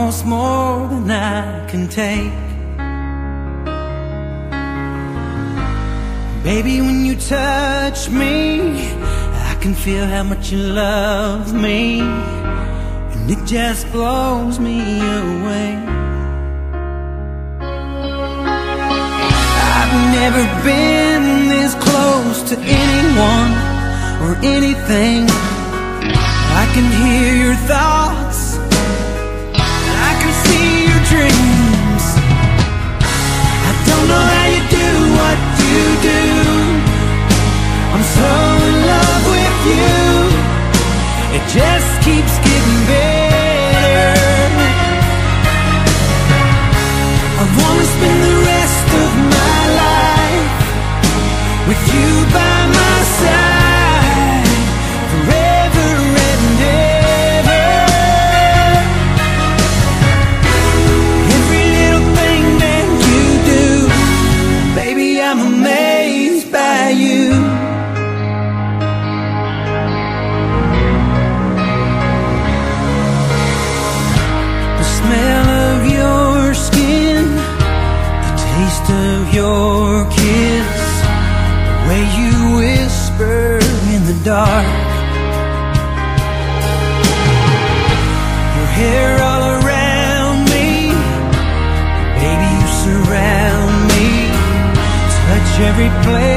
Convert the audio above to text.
almost more than I can take. Baby, when you touch me, I can feel how much you love me, and it just blows me away. I've never been this close to anyone or anything. I can hear your thoughts, I can see your dreams. I don't know how you do what you do. I'm so in love with you. It just keeps getting better. I wanna spend the rest of my life with you by my side, forever and ever. Every little thing that you do, baby, I'm amazed by you. The smell of your skin, the taste of your kiss, the way you whisper in the dark, your hair all around me, baby, you surround me, touch every place